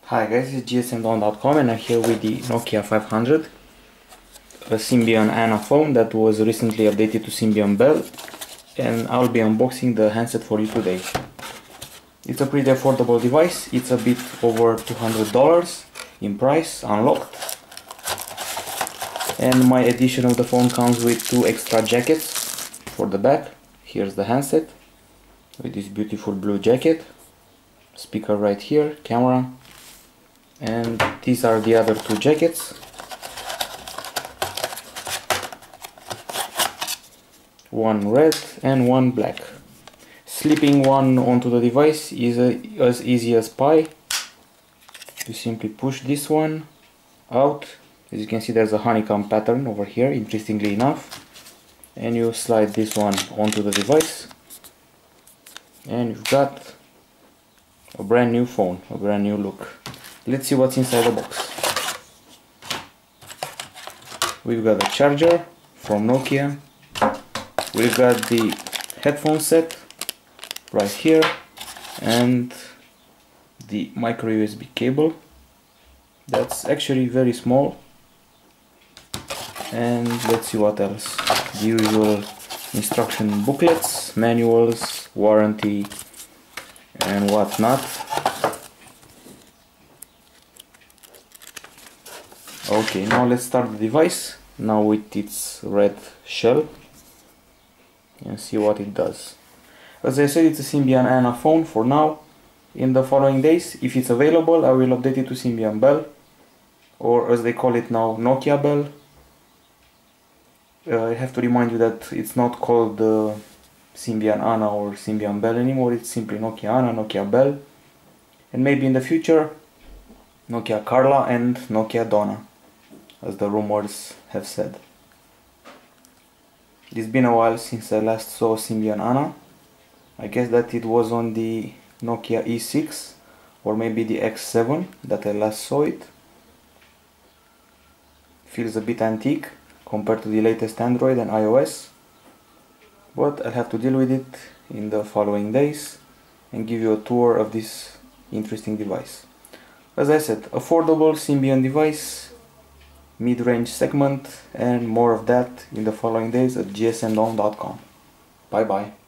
Hi guys, it's gsmdown.com and I'm here with the Nokia 500, a Symbian ANA phone that was recently updated to Symbian Belle, and I'll be unboxing the handset for you today. It's a pretty affordable device. It's a bit over $200 in price, unlocked, and my edition of the phone comes with two extra jackets for the back. Here's the handset with this beautiful blue jacket, speaker right here, camera, and these are the other two jackets. One red and one black. Slipping one onto the device is as easy as pie. You simply push this one out. As you can see, there's a honeycomb pattern over here, interestingly enough, and you slide this one onto the device and you've got a brand new phone, a brand new look. Let's see what's inside the box. We've got a charger from Nokia. We've got the headphone set right here and the micro USB cable. That's actually very small. And let's see what else. The usual instruction booklets, manuals, warranty and whatnot. Okay, now let's start the device, now with its red shell, and see what it does. As I said, it's a Symbian ANA phone for now. In the following days, if it's available, I will update it to Symbian Belle, or as they call it now, Nokia Belle. I have to remind you that it's not called Symbian ANA or Symbian Belle anymore, it's simply Nokia ANA, Nokia Belle, and maybe in the future, Nokia Carla and Nokia Donna, as the rumors have said. It's been a while since I last saw Symbian ANA. I guess that it was on the Nokia E6 or maybe the X7 that I last saw it. Feels a bit antique compared to the latest Android and iOS, but I'll have to deal with it in the following days and give you a tour of this interesting device. As I said, affordable Symbian device, mid-range segment, and more of that in the following days at gsmdown.com. Bye bye.